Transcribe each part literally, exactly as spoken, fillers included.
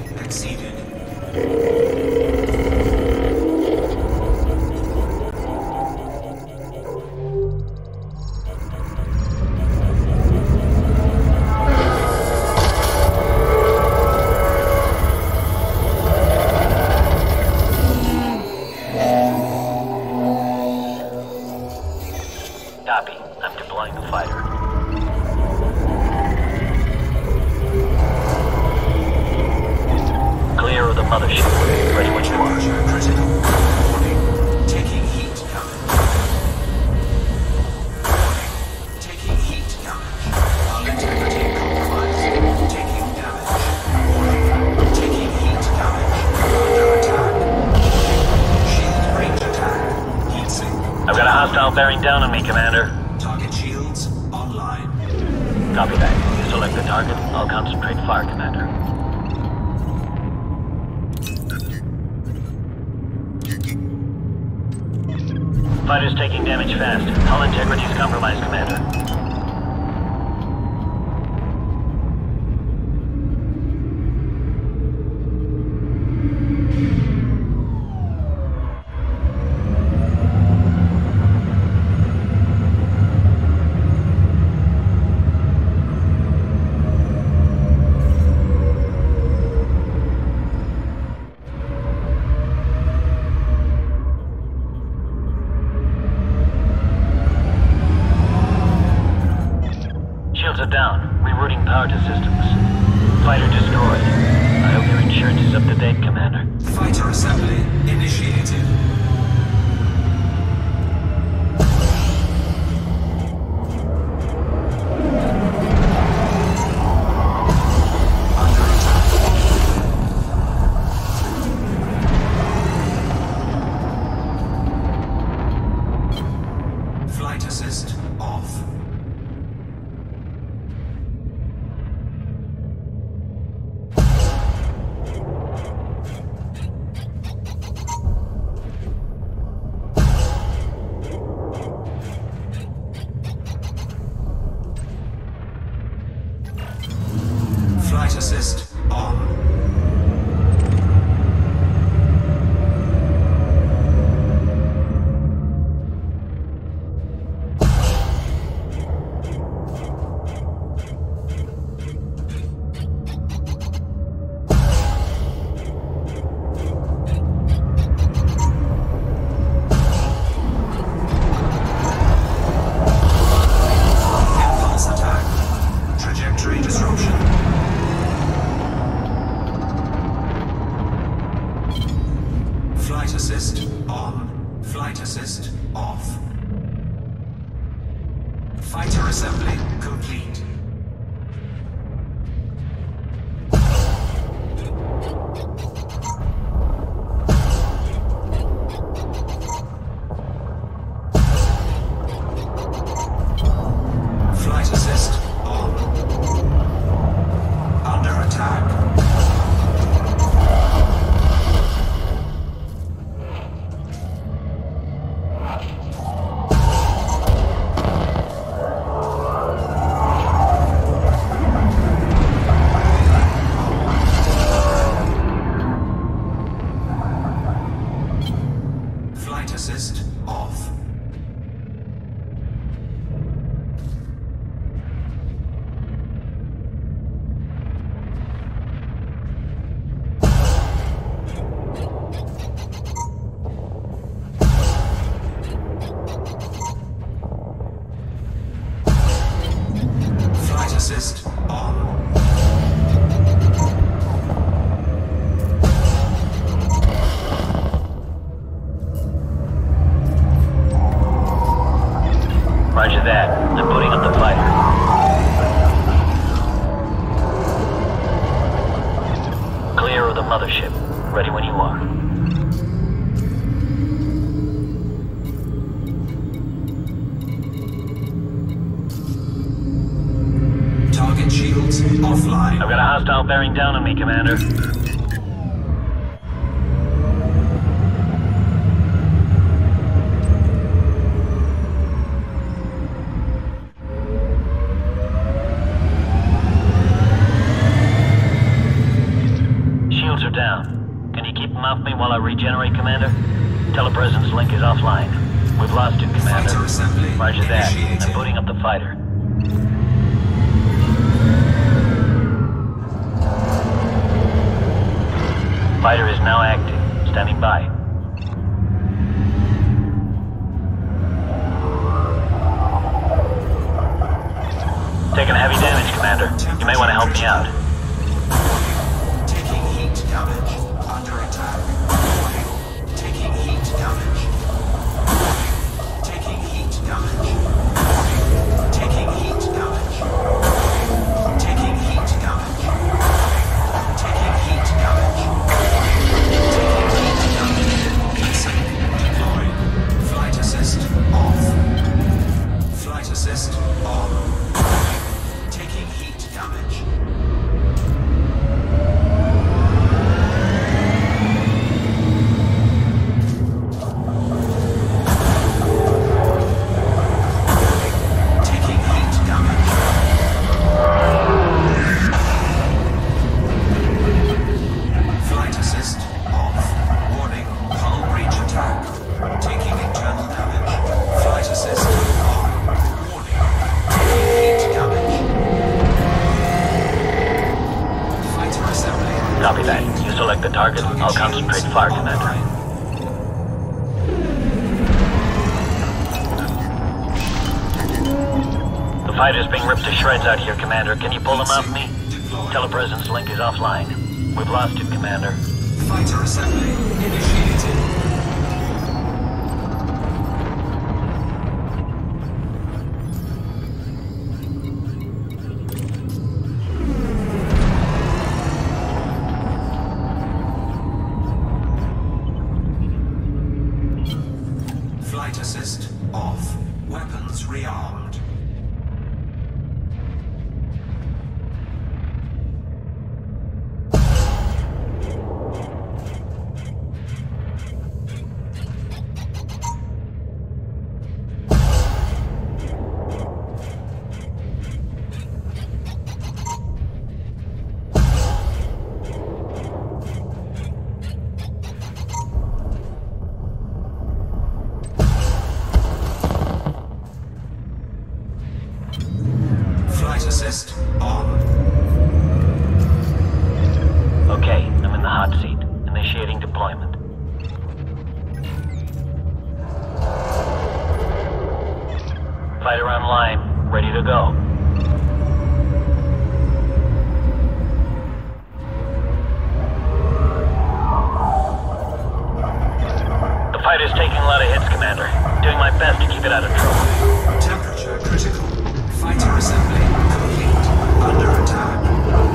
exceeded. Copy. I'm deploying the fighter. Clear of the mothership. Ready when you are. Critical. Warning. Taking heat damage. Warning. Taking heat damage. Hull integrity compromised. Taking damage. Warning. Taking heat damage. Under attack. Shield range attack. Heat sink. I've got a hostile bearing down on me, Commander. Target shields online. Copy that. You select the target. I'll concentrate fire, Commander. Fighter's taking damage fast. Hull integrity is compromised, Commander. Shields are down. Rerouting power to systems. Fighter destroyed. I hope your insurance is up to date, Commander. Fighter assembly initiated. Under attack. Flight assist off. Flight assist on. Impulse attack. Trajectory disruption. Flight assist on. Flight assist off. Fighter assembly complete. Flight assist on. Under attack. Flight assist off. Flight assist on. Roger that. I'm booting up the fighter. Clear of the mothership. Ready when you are. Target shields offline. I've got a hostile bearing down on me, Commander. are down. Can you keep them off me while I regenerate, Commander? Telepresence link is offline. We've lost it, Commander. Fighter assembly Roger that. initiated. I'm booting up the fighter. Fighter is now active. Standing by. Taking heavy damage, Commander. You may want to help me out. Warning. Taking heat damage. Under attack. Warning. Taking heat damage. Warning. Taking heat damage. Warning. Taking heat damage. Warning. Taking heat damage. Warning. Taking heat damage. Warning. Taking heat damage. Listen. Deployed. Flight assist off. Flight assist on. Taking heat damage. Taking heat damage. Flight assist off. Warning, hull breach attack. Taking internal damage. Flight assist on. Warning, taking heat damage. Fighter assembly. Copy that. You select the target. I'll concentrate fire, Commander. The fighter's being ripped to shreds out here, Commander. Can you pull them off me? Telepresence link is offline. We've lost it, Commander. Fighter assembly initiated. Flight assist off. Weapons rearmed. Flight assist on. Okay, I'm in the hot seat. Initiating deployment. Fighter online, ready to go. The fighter's taking a lot of hits, Commander. Doing my best to keep it out of trouble. Temperature critical. Fighter assembly complete. Under attack.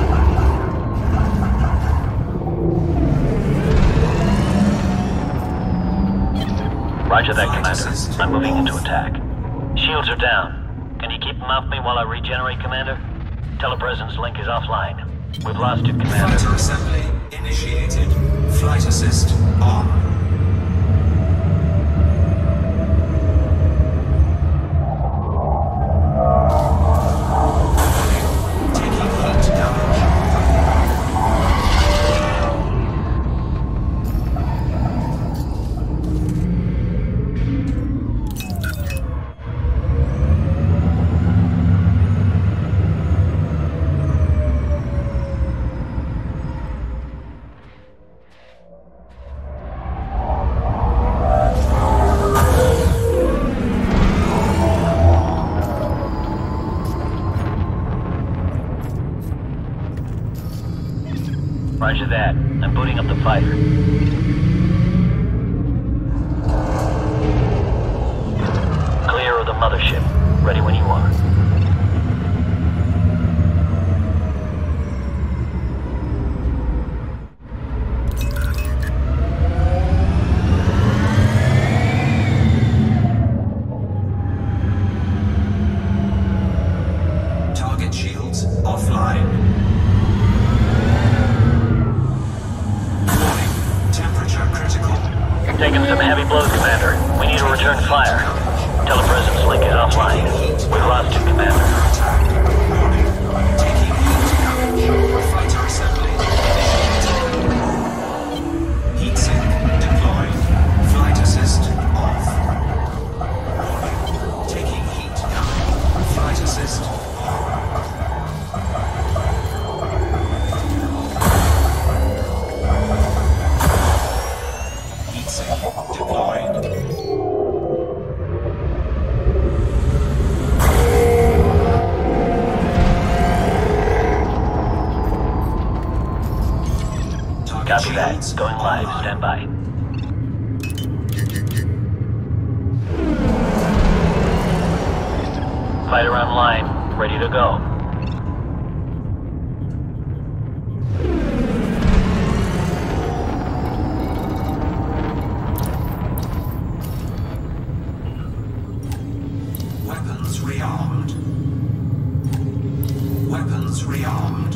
Roger that, Flight Commander. assist. I'm moving into attack. Shields are down. Can you keep them off me while I regenerate, Commander? Telepresence link is offline. We've lost it, Commander. Fighter assembly initiated. Flight assist on. Taking heat damage. Roger that. I'm booting up the fighter. Clear of the mothership. Ready when you are. Target shields offline. Warning, temperature critical. Taking some heavy blows, Commander. We need to return fire. Telepresence link is offline. We've lost it, Commander. Attack. Warning, taking heat damage. Fighter assembly initiated. Copy that. Going live. Stand by. Fighter online. Ready to go. Weapons rearmed. Weapons rearmed.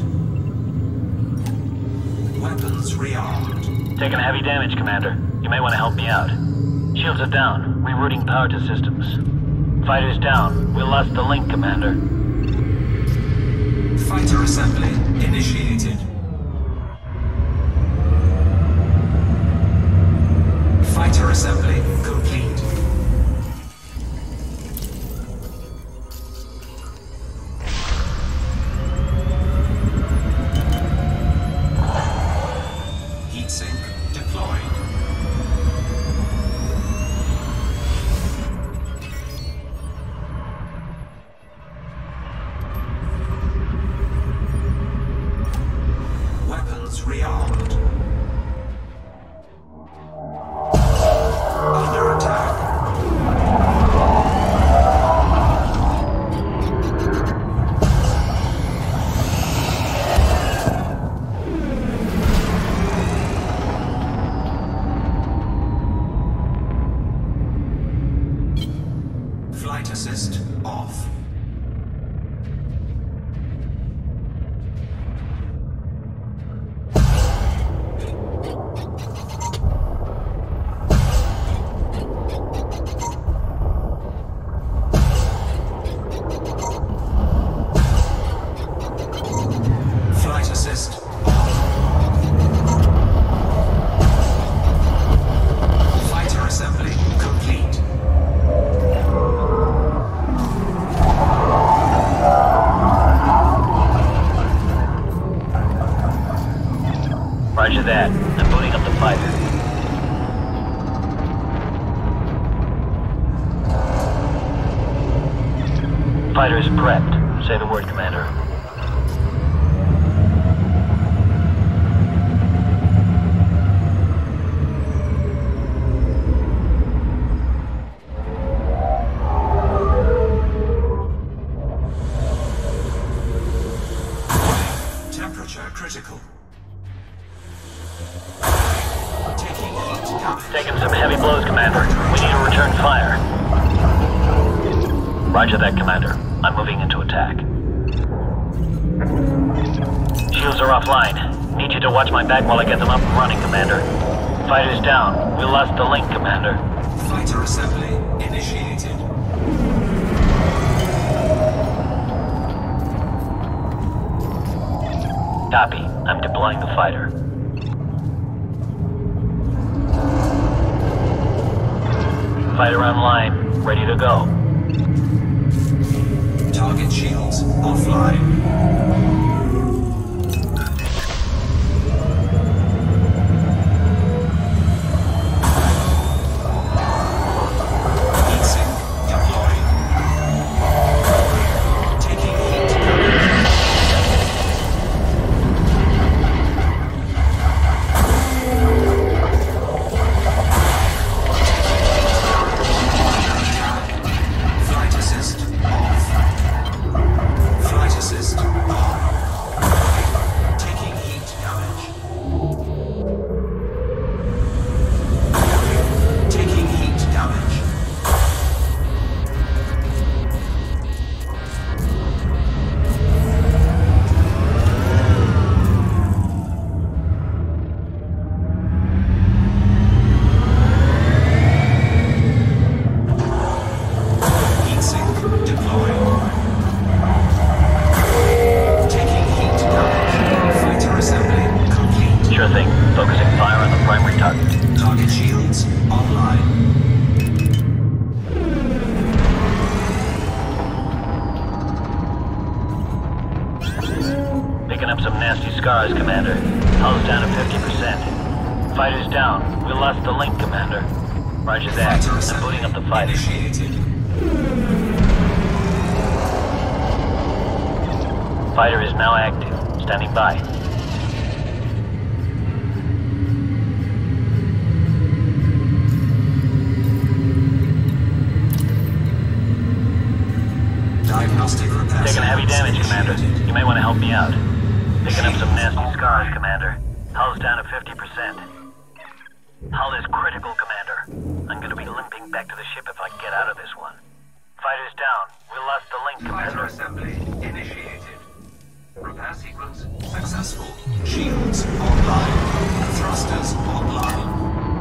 Weapons rearmed. Taking heavy damage, Commander. You may want to help me out. Shields are down. Rerouting power to systems. Fighters down. We lost the link, Commander. Fighter assembly initiated. Fighter assembly complete. Heatsink deployed. Weapons rearmed. Under attack. Flight assist off. Flight assist off. Fighter assembly complete. Roger that. I'm booting up the fighter. Fighter is prepped. Say the word, Commander. Temperature critical. Taking heat damage. Taking some heavy blows, Commander. We need to return fire. Roger that, Commander. I'm moving into attack. Shields are offline. Need you to watch my back while I get them up and running, Commander. Fighters down. We lost the link, Commander. Fighter assembly initiated. Copy. I'm deploying the fighter. Fighter online. Ready to go. Target shields offline. Heatsink deployed. Taking heat damage. Flight assist off. Flight assist on. Taking heat damage. Taking heat damage. Heatsink deployed. Taking heat damage. Fighter assembly complete. Sure thing. Focusing fire on the primary target. Target shields online. Picking up some nasty scars, Commander. Hull's down to fifty percent. Fighters down. We lost the link, Commander. Roger that. Fighter I'm assembly booting up the fighter. initiated. Fighter is now active. Standing by. damage, Commander. You may want to help me out. Picking up some nasty scars, Commander. Hull's down to fifty percent. Hull is critical, Commander. I'm gonna be limping back to the ship if I get out of this one. Fighters down. We lost the link, Fighter Commander. assembly initiated. Repair sequence successful. Shields online. Thrusters online.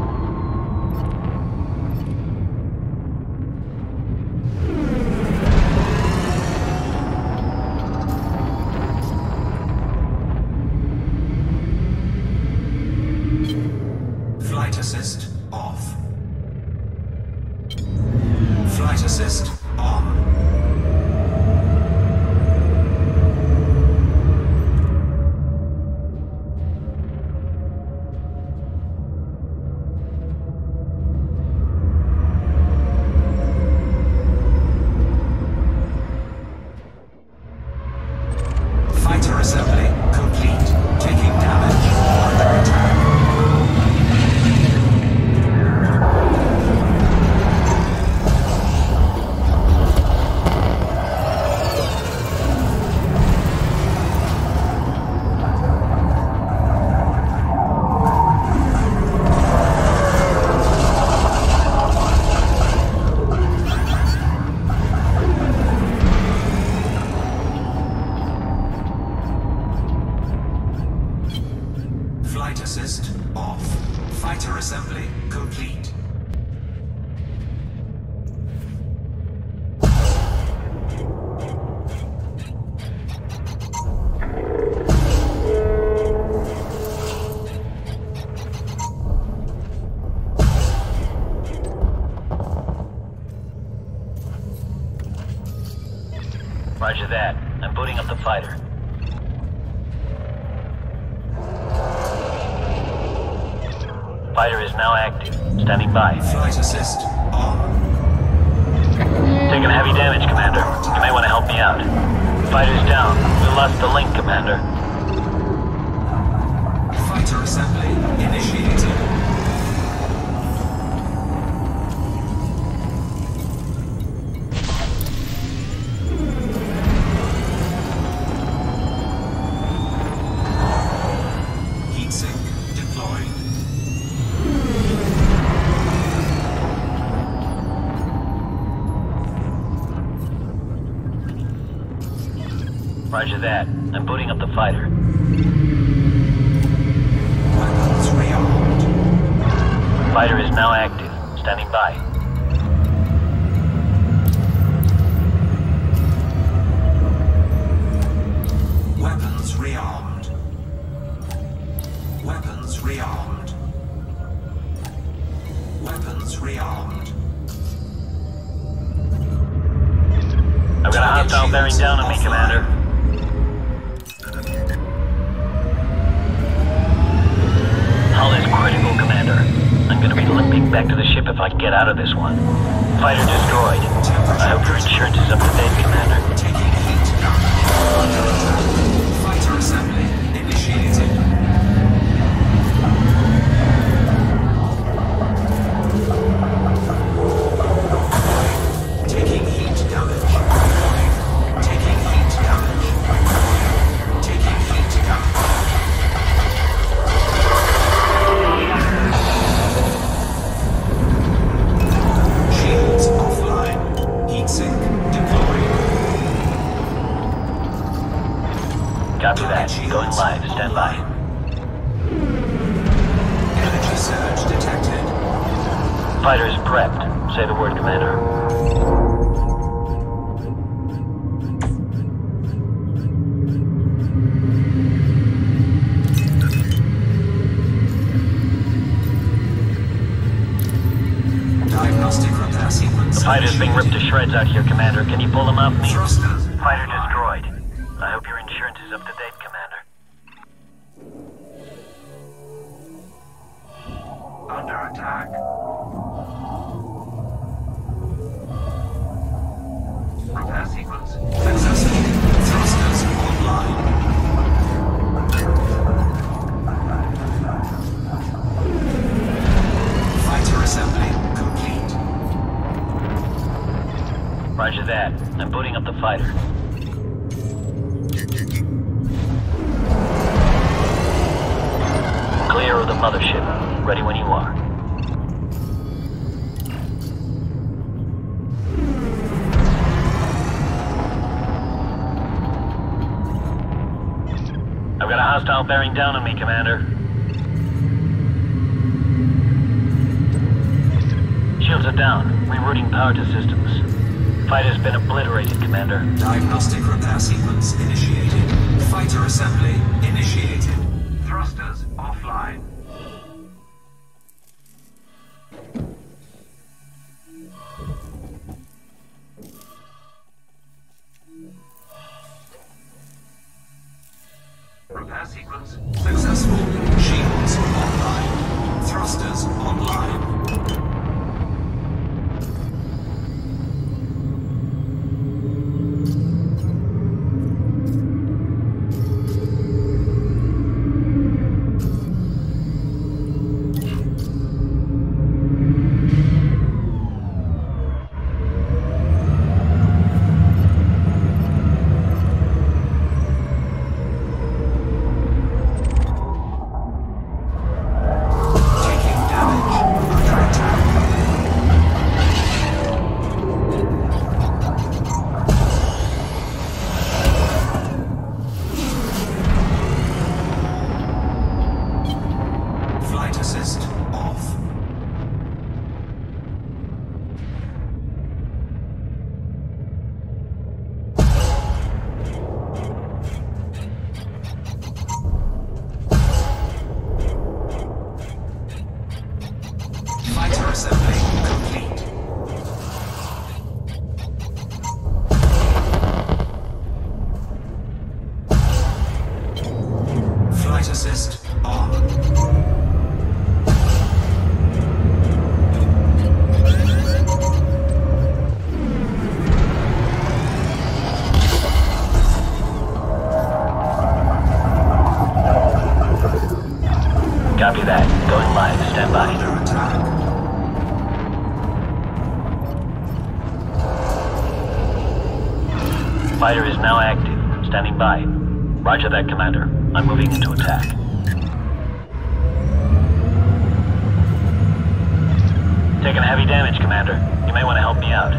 Flight assist off. Flight assist on. Fighter assembly complete. Taking damage. Under attack. Flight assist off. Fighter assembly complete. Roger that. I'm booting up the fighter. Fighter is now active. Standing by. Flight assist on. Taking heavy damage, Commander. You may want to help me out. Fighter's down. We lost the link, Commander. Fighter assembly initiated. Heatsink deployed. Roger that. I'm booting up the fighter. Weapons rearmed. Fighter is now active. Standing by. Weapons rearmed. Weapons rearmed. Weapons rearmed. I've got a hostile bearing down on me, Commander. Hull is critical, Commander. I'm gonna be limping back to the ship if I get out of this one. Fighter destroyed. I hope your insurance is up to date, Commander. Taking heat damage. Under attack. Fighter assembly initiated. Taking heat damage. Taking heat damage. Taking heat damage. Shields offline. Heatsink deployed. Copy that. Going live. Stand by. Energy surge detected. Fighter is prepped. Say the word, Commander. Diagnostic repair sequence. The fighter's being ripped to shreds out here, Commander. Can you pull them off me? Thrusters. Fighter destroyed. I hope your insurance is up to date, Commander. Under attack. Repair sequence successful. Thrusters online. Fighter assembly complete. Roger that. I'm booting up the fighter. Clear of the mothership. Ready when you are. I've got a hostile bearing down on me, Commander. Shields are down. Rerouting power to systems. Fight has been obliterated, Commander. Diagnostic repair sequence initiated. Fighter assembly initiated. Thrusters offline. Repair sequence successful. Shields online. Thrusters online. Copy that. Going live. Stand by. Fighter is now active. Standing by. Roger that, Commander. I'm moving into attack. Taking heavy damage, Commander. You may want to help me out.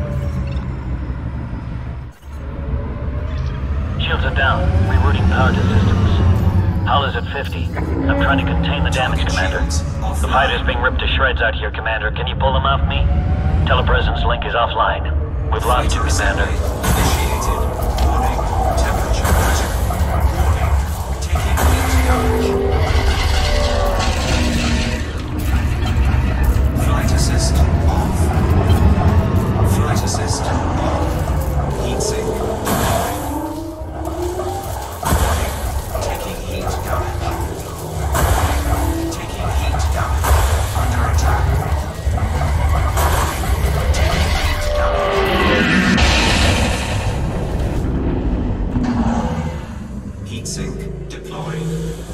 Shields are down. Rerouting power to systems. Hull is at fifty. I'm trying to contain the damage, Commander. The fighter's being ripped to shreds out here, Commander. Can you pull them off me? Telepresence link is offline. We've lost you, Commander. Initiated. Warning. Temperature critical. Warning. Taking heat damage. Flight assist off. Flight assist off. Heat sink. Sink deployed.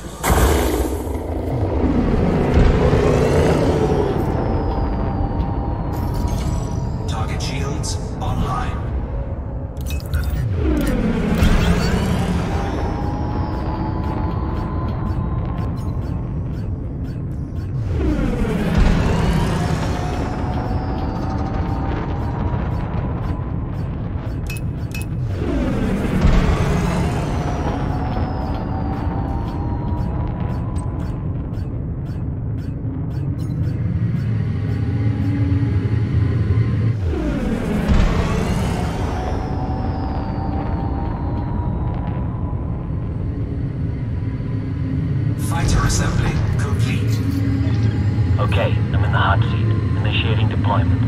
Target shields online. Fighter assembly complete. Okay, I'm in the hot seat. Initiating deployment.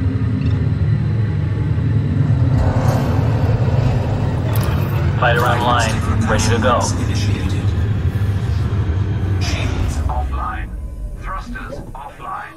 Fighter online, ready to go. Initiated. Shields offline. Thrusters offline.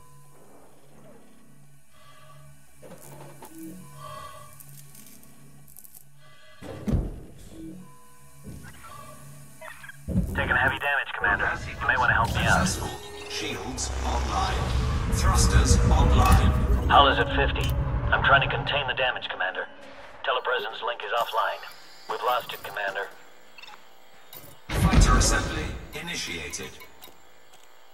Taking heavy damage, Commander. You may want to help me out. Shields online. Thrusters online. Hull is at fifty. I'm trying to contain the damage, Commander. Telepresence link is offline. We've lost it, Commander. Fighter assembly initiated.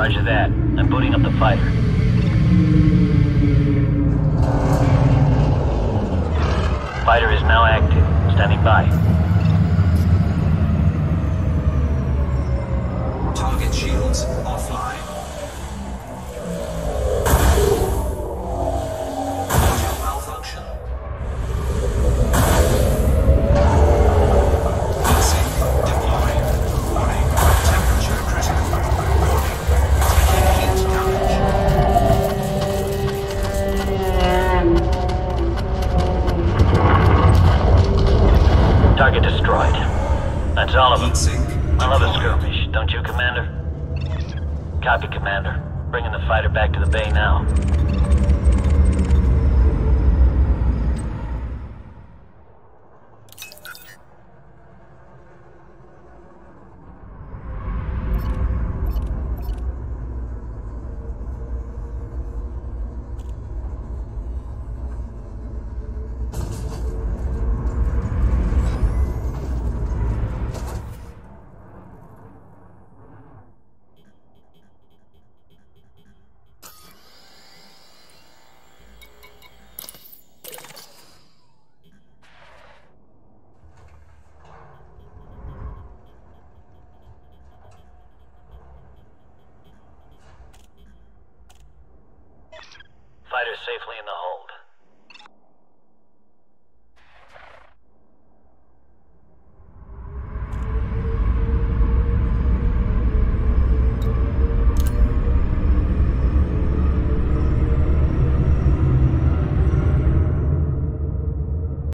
Roger that. I'm booting up the fighter. Fighter is now active. Standing by. Target shields offline. Module malfunction. Heatsink deployed. Warning. Temperature critical. Warning. Taking heat damage. Target destroyed. That's all of them. Heatsink I love a deployed. skirmish, don't you, Commander? Copy, Commander. Bringing the fighter back to the bay now.